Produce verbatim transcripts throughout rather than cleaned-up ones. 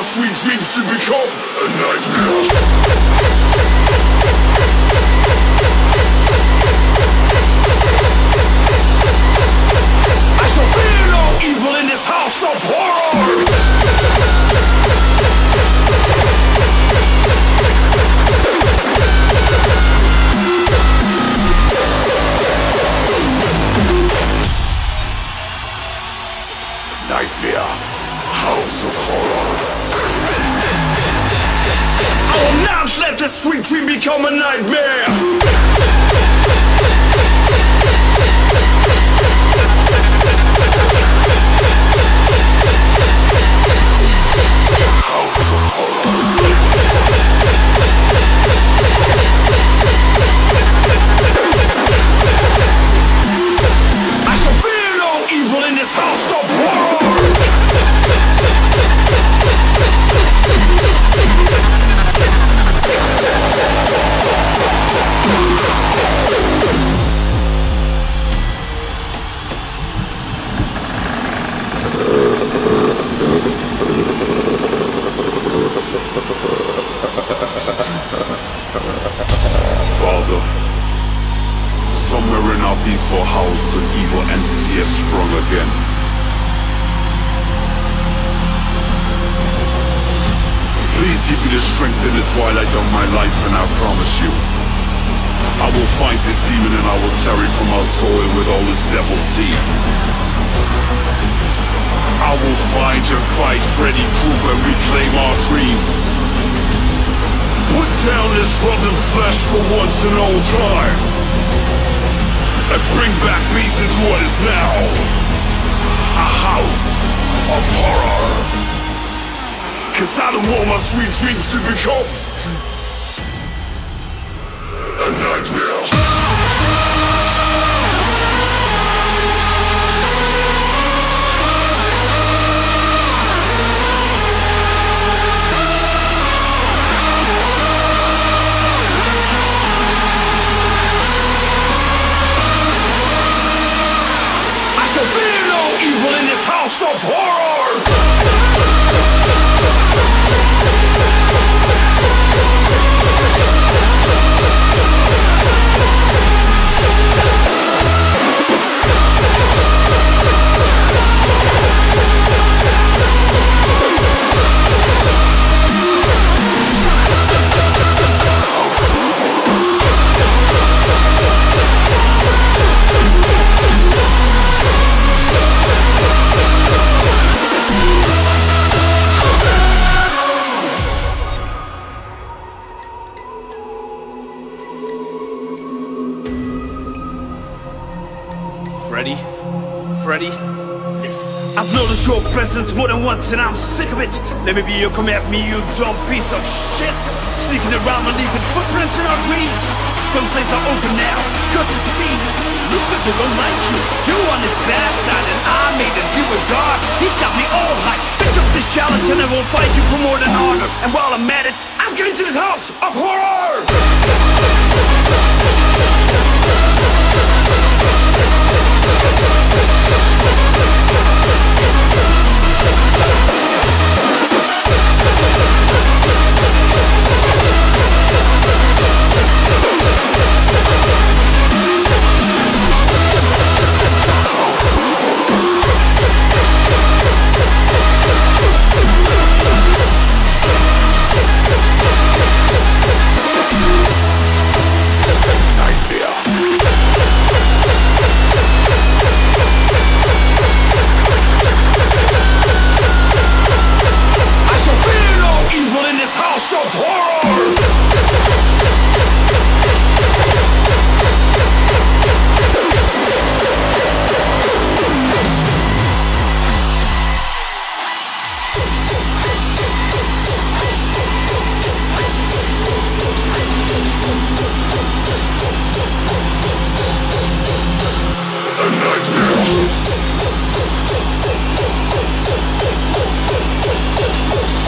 sweet dreams to become a nightmare. I shall fear no evil in this house of horror. Nightmare, house of horror. I will not let this sweet dream become a nightmare. House of horror. I shall fear no evil in this house of horror. Father, somewhere in our peaceful house, an evil entity has sprung again. Please give me the strength in the twilight of my life, and I promise you, I will find this demon and I will tear it from our soil with all his devil seed. I will find and fight Freddy Krueger and reclaim our dreams. Put down this rotten flesh for once and all time, and bring back peace into what is now a house of horror. Cause I don't want my sweet dreams to become a nightmare. I shall fear no evil in this house of horror. Freddy? Freddy? I've noticed your presence more than once and I'm sick of it. Let me be you, come at me, you dumb piece of shit. Sneaking around and leaving footprints in our dreams. Those days are over now, cause it seems looks like they don't like you. You're on his bad side and I made a deal with God. He's got me all hyped. Pick up this challenge and I will fight you for more than honor. And while I'm at it, I'm getting to this house of horror.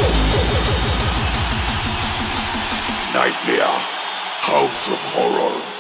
Nightmare, house of horror.